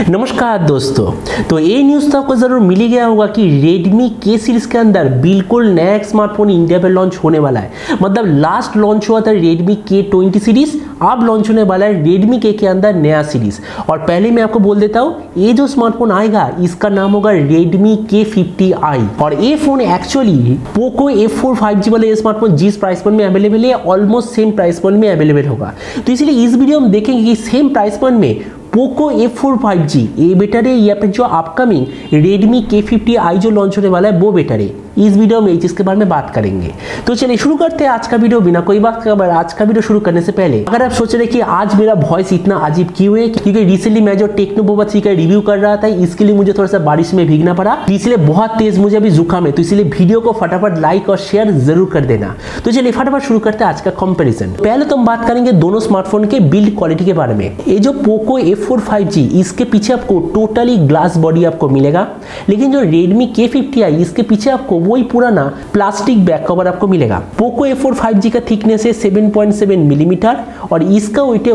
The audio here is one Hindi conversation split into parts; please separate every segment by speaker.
Speaker 1: नमस्कार दोस्तों, तो ये न्यूज़ तो आपको ज़रूर मिल ही गया होगा कि Redmi K सीरीज़ के अंदर बिल्कुल नया स्मार्टफोन इंडिया पे लॉन्च होने वाला है। मतलब लास्ट लॉन्च हुआ था Redmi K20 सीरीज़, अब लॉन्च होने वाला है Redmi K के अंदर नया सीरीज़। और पहले मैं आपको बोल देता हूँ, ये जो स्मार्टफोन आएगा इसका नाम होगा Redmi K50i। और ये phone actually Poco F4 5G वाले स्मार्टफोन जिस प्राइस पॉइंट में अवेलेबल है ऑलमोस्ट सेम प्राइस पॉइंट में अवेलेबल होगा। तो इसलिए इस वीडियो में देखेंगे कि सेम प्राइस पॉइंट में पोको F4 5G ये बेटर है या फिर जो अपकमिंग Redmi K50i जो लॉन्च होने वाला है वो बेटर है। इस वीडियो में इसके बारे में बात करेंगे। तो चलिए शुरू करते हैं आज का वीडियो बिना कोई बात कर। आज का वीडियो शुरू करने से पहले अगर आप सोच रहे कि आज मेरा वॉइस इतना अजीब क्यों है, क्योंकि रिसेंटली मैं जो टेक्नो पोको 3 का रिव्यू कर रहा था इसके लिए मुझे थोड़ा सा बारिश में भीगना पड़ा, इसलिए बहुत तेज मुझे अभी जुकाम है। तो इसलिए वीडियो को फटाफट लाइक और शेयर जरूर कर देना। तो चलिए फटाफट शुरू करते हैं आज का कंपेरिजन। पहले तो हम बात करेंगे दोनों स्मार्टफोन के बिल्ड क्वालिटी के बारे में। ये जो पोको F4 5G इसके पीछे आपको टोटली ग्लास बॉडी आपको मिलेगा, लेकिन जो Redmi K50i इसके पीछे आपको वही पुराना प्लास्टिक बैक कवर आपको मिलेगा। पोको F4 5G का थिकनेस है 7.7 मिलीमीटर और इसका वेट है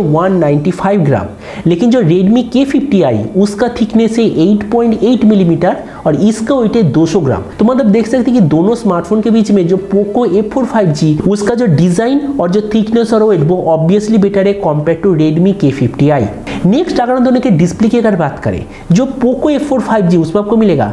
Speaker 1: 195 ग्राम, लेकिन जो Redmi K50i उसका थिकनेस है 8.8 मिलीमीटर और इसका वेट है 200 ग्राम। तो मतलब देख सकते हैं कि दोनों स्मार्टफोन के बीच में जो पोको F4 5G उसका जो डिजाइन और जो थिकनेस और वेट वो ऑब्वियसली बेटर है compare to Redmi K50i। Next अगर हम दोनों के डिस्प्ले की अगर बात करें, जो पोको F4 5G उसमें आपको मिलेगा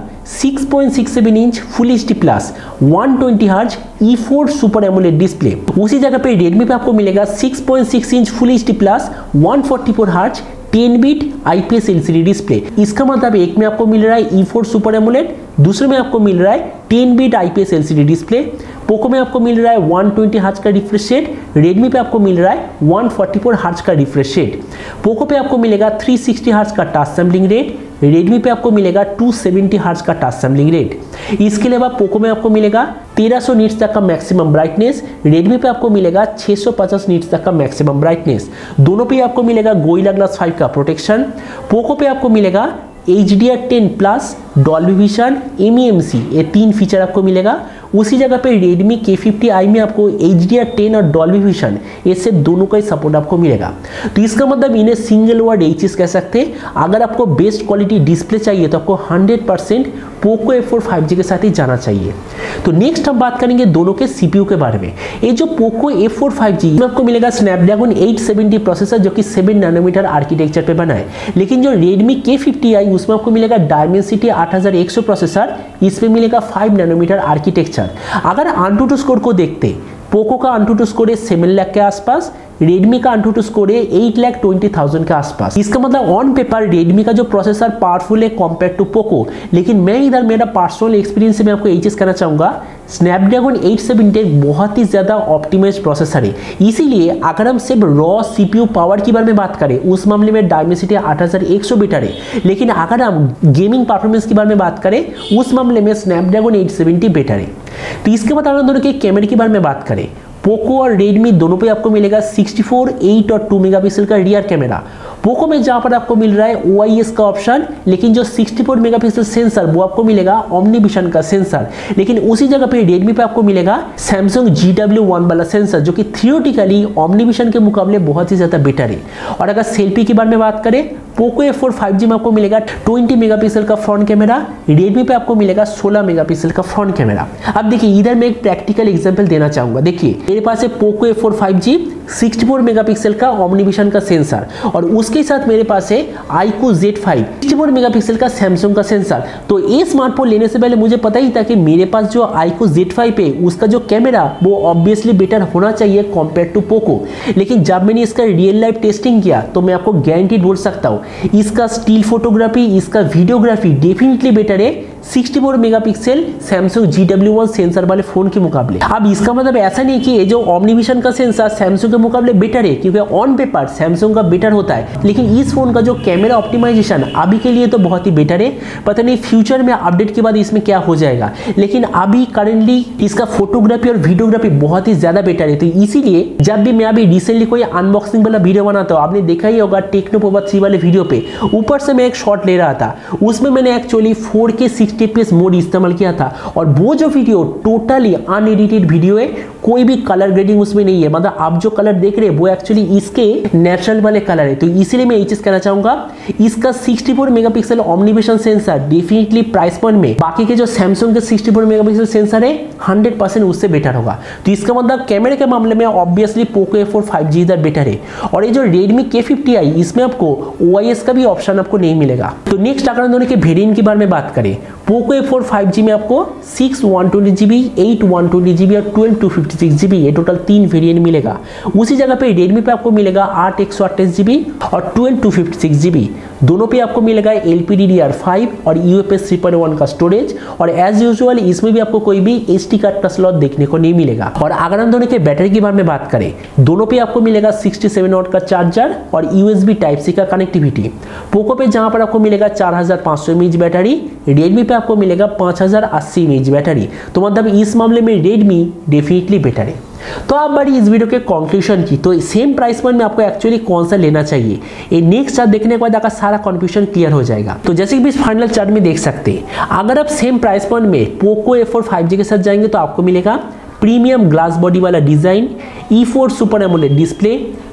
Speaker 1: 6.67 inch full HD plus 120 hertz E4 super AMOLED display. उसी जगह पे Redmi पे आपको मिलेगा 6.6 inch full HD plus 144 hertz 10 bit IPS LCD display. इसका मतलब एक में आपको मिल रहा है E4 सुपर एमोलेड, दूसरे में आपको मिल रहा है 10 bit IPS LCD display. Poco में आपको मिल रहा है 120 हर्ट्ज का रिफ्रेश रेट, Redmi पे आपको मिल रहा है 144 हर्ट्ज का रिफ्रेश रेट। पोको पे आपको मिलेगा 360 हर्ट्ज का टच सैंपलिंग रेट, Redmi पे आपको मिलेगा 270 हर्ट्ज का टच सैंपलिंग रेट। इसके अलावा पोको में आपको मिलेगा 1300 नीट्स तक का मैक्सिमम ब्राइटनेस, Redmi पे आपको मिलेगा 650 नीट्स तक का मैक्सिमम ब्राइटनेस। दोनों पे आपको मिलेगा गोरिल्ला ग्लास 5 का प्रोटेक्शन। पोको पे आपको मिलेगा HDR10 plus, Dolby vision, MEMC ये 3 फीचर आपको मिलेगा। उसी जगह पे Redmi K50i में आपको HDR10 और डॉल्बी विजन ये से दोनों का ही सपोर्ट आपको मिलेगा। तो इसका मतलब इन्हें सिंगल वर्ड एक चीज कह सकते हैं, अगर आपको बेस्ट क्वालिटी डिस्प्ले चाहिए तो आपको 100% पोको F4 5G के साथ ही जाना चाहिए। तो नेक्स्ट हम बात करेंगे दोनों के CPU के बारे में। ये जो पोको F4 5G में आपको मिलेगा स्नैपड्रैगन 870 प्रोसेसर जो कि 7 नैनोमीटर आर्किटेक्चर पे बना है, लेकिन जो Redmi K50i उसमें आपको मिलेगा Dimensity 8100 प्रोसेसर, इसमें मिलेगा 5 नैनोमीटर आर्किटेक्चर। अगर AnTuTu स्कोर को देखते, पोको का AnTuTu स्कोर है 7 लाख के आसपास, Redmi का AnTuTu स्कोर है 8,20,000 के आसपास। इसका मतलब ऑन पेपर Redmi का जो प्रोसेसर पावरफुल है कंपेयर टू पोको, लेकिन मैं इधर मेरा पर्सनल एक्सपीरियंस से मैं आपको यही चीज कहना चाहूंगा, स्नैपड्रैगन 870 बहुत ही ज्यादा ऑप्टिमाइज्ड प्रोसेसर है। इसीलिए अगर हम सिर्फ रॉ CPU पावर के बारे में बात करें उस मामले में Dimensity 8100 बेटर है, लेकिन अगर हम गेमिंग परफॉर्मेंस के बारे में बात करें उस मामले में स्नैपड्रैगन 870 बेटर है। तो इसके बाद अगर दोनों के कैमरे के बारे में बात करें, पोको और Redmi दोनों पे आपको मिलेगा 64, 8 और 2 मेगापिक्सल का रियर कैमरा। पोको में जहां पर आपको मिल रहा है OIS का ऑप्शन, लेकिन जो 64 मेगापिक्सल सेंसर वो आपको मिलेगा ओमनी विजन का सेंसर। लेकिन उसी जगह पे Redmi पे आपको मिलेगा Samsung GW1 वाला सेंसर जो कि थियोरेटिकली ओमनी विजन के मुकाबले बहुत ही ज्यादा बेटर है। और अगर सेल्फी के बारे में बात करें, पोको F4 5G में आपको मिलेगा 20 मेगापिक्सल का फ्रंट कैमरा, Redmi पे आपको मिलेगा 16 मेगापिक्सल का फ्रंट कैमरा। अब देखिए इधर मैं एक प्रैक्टिकल एग्जांपल देना चाहूंगा। देखिए मेरे पास है पोको F4 5G 64 मेगापिक्सल का ओमनी विजन का सेंसर और उसके साथ मेरे पास है iQOO Z5 64 मेगापिक्सल का सैमसंग का सेंसर। तो ये स्मार्टफोन लेने से पहले मुझे पता ही था कि मेरे पास जो iQOO Z5 है उसका जो कैमरा वो ऑब्वियसली बेटर होना चाहिए कंपेयर टू पोको, लेकिन जब मैंने इसका रियल लाइफ टेस्टिंग किया तो मैं आपको गारंटी बोल सकता हूँ इसका स्टिल फोटोग्राफी, इसका वीडियोग्राफी डेफिनेटली बेटर है 64 मेगापिक्सल Samsung GW1 सेंसर वाले फोन के मुकाबले। अब इसका मतलब ऐसा नहीं कि ये जो ओमनी विजन का सेंसर Samsung के मुकाबले बेटर है, क्योंकि ऑन पेपर Samsung का बेटर होता है, लेकिन इस फोन का जो कैमरा ऑप्टिमाइजेशन अभी के लिए तो बहुत ही बेटर है। पता नहीं फ्यूचर में अपडेट के बाद इसमें क्या हो जाएगा, लेकिन अभी करेंटली इसका फोटोग्राफी और वीडियोग्राफी बहुत ही ज्यादा बेटर है। तो इसीलिए जब भी मैं अभी रिसेंटली कोई अनबॉक्सिंग वाला वीडियो बनाता हूँ, आपने देखा ही होगा टेक्नो पोको 3 वाले वीडियो पे ऊपर से मैं एक शॉट ले रहा था, उसमें मैंने एक्चुअली 4K 60 fps मोड इस्तेमाल किया था और वो जो वीडियो टोटली अनएडिटेड वीडियो है, कोई भी कलर ग्रेडिंग उसमें नहीं है, मतलब आप जो कलर देख रहे हैं वो एक्चुअली इसके नेचुरल वाले कलर है। तो इसीलिए मैं ये चीज कहना चाहूंगा, इसका 64 megapixel OmniVision sensor definitely price point में बाकी के जो सैमसंग के 64 मेगापिक्सल सेंसर है 100% उससे बेटर होगा। तो इसका मतलब कैमरे के मामले में ऑब्वियसली पोको F4 5G इधर बेटर है। और ये जो Redmi K50i इसमें आपको OIS का भी ऑप्शन आपको नहीं मिलेगा। तो नेक्स्ट अगर दोनों के वेरिएंट के बारे में बात करें, पोको F4 5G में आपको 6 128GB, 8 120GB और 12 256GB ये टोटल 3 वेरिएंट मिलेगा। उसी जगह पे Redmi पे आपको मिलेगा 8 128GB और 12 256GB, दोनों पे आपको मिलेगा LPDDR5 और UFS 3.1 का स्टोरेज। और एज यूजुअल इसमें भी आपको कोई भी SD कार्ड का स्लॉट देखने को नहीं मिलेगा। और अगर हम दोनों के बैटरी के बारे में बात करें, दोनों पे आपको मिलेगा 67 वाट का चार्जर और USB Type-C का कनेक्टिविटी। पोको पे जहां पर आपको मिलेगा 4500 mAh बैटरी, Redmi पे आपको मिलेगा 5080 mAh बैटरी। तो मतलब इस मामले में Redmi डेफिनेटली बेटर है। तो आप बड़ी इस वीडियो के कंक्लूजन की, तो सेम प्राइस पॉइंट में आपको एक्चुअली कौन सा लेना चाहिए, ये नेक्स्ट चार्ट देखने के बाद आपका सारा कंफ्यूजन क्लियर हो जाएगा। तो जैसे कि इस फाइनल चार्ट में देख सकते हैं, अगर आप सेम प्राइस पॉइंट में पोको F4 5G के साथ जाएंगे तो आपको मिलेगा प्रीमियम ग्लास बॉडी वाला design, E4 super AMOLED display,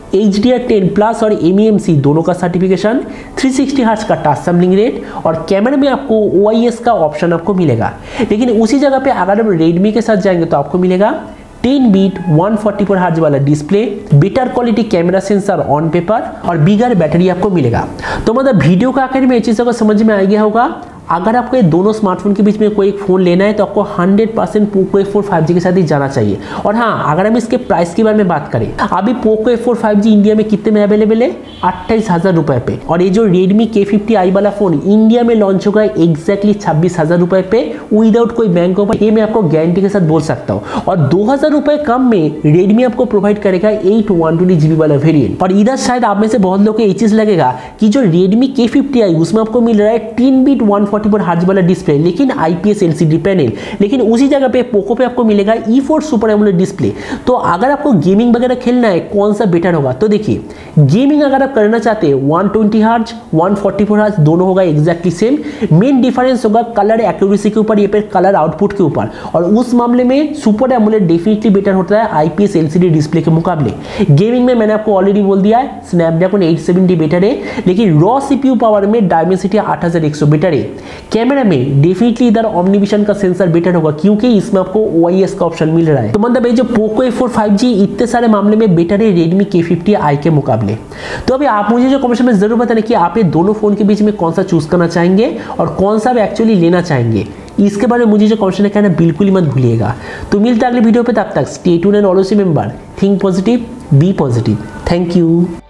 Speaker 1: HDR10 plus और MEMC दोनों का सर्टिफिकेशन, 360 हर्ट्ज का टच सैंपलिंग रेट और कैमरे में आपको OIS का ऑप्शन आपको मिलेगा। लेकिन उसी जगह पे अगर आप Redmi के साथ जाएंगे तो आपको मिलेगा 10 बीट 144 हर्ट्ज वाला display, better quality camera sensor on paper और बिगर बैटरी आपको मिलेगा। तो मतलब वीडियो का आखिर में ये चीज़ों को समझ में आ गया होगा। अगर आपको ये दोनों स्मार्टफोन के बीच में कोई एक फोन लेना है तो आपको 100% पोको F4 5G के साथ ही जाना चाहिए। और हाँ, अगर हम इसके प्राइस के बारे में बात करें, अभी पोको F4 5G इंडिया में कितने में अवेलेबल है, 28,000 रुपए पे। और ये जो Redmi K50i वाला फोन इंडिया में लॉन्च होगा एग्जैक्टली 26,000 रुपए पे विदाउट कोई बैंक ऑफर, ये मैं आपको गारंटी के साथ बोल सकता हूँ। और 2,000 रुपए कम में Redmi आपको प्रोवाइड करेगा 8 120GB वाला वेरिएंट। और इधर शायद आप में से बहुत लोग को ये चीज लगेगा कि जो Redmi K50i उसमें आपको मिल रहा है 10 बीट 144 हर्ट्ज वाला डिस्प्ले, लेकिन IPS LCD पैनल, लेकिन उसी जगह पे पोको पे आपको मिलेगा E4 सुपर एमोलेड डिस्प्ले। तो अगर आपको गेमिंग वगैरह खेलना है कौन सा बेटर होगा, तो देखिए गेमिंग अगर आप करना चाहते हैं 120 हर्ट्ज 144 हर्ट्ज दोनों होगा एग्जैक्टली सेम। मेन डिफरेंस होगा कलर एक्यूरेसी के ऊपर, ये पे कलर आउटपुट के ऊपर। और उस मामले में सुपर एमोलेड डेफिनेटली बेटर होता है IPS LCD डिस्प्ले के मुकाबले। गेमिंग में मैंने आपको ऑलरेडी बोल दिया है स्नैपड्रैगन 870 बेटर है, लेकिन रॉ CPU पावर में डायमेंसिटी 8100 बेटर है। कैमरा में डेफिनेटली इधर ओमनीविजन का सेंसर बेटर होगा क्योंकि इसमें आपको OIS का ऑप्शन मिल रहा है। तो मतलब ये जो पोको F4 5G इतने सारे मामले में बेटर है Redmi K50i के मुकाबले। तो अभी आप मुझे जो कमेंट में जरूर बताना कि आप ये दोनों फोन के बीच में कौन सा चूज करना चाहेंगे और कौन सा एक्चुअली लेना चाहेंगे। इसके बारे में मुझे जो कमेंट कहना बिल्कुल ही मत भूलिएगा। तो मिलता है अगले वीडियो पे, तब तक stay tuned and always remember think positive be positive. Thank you.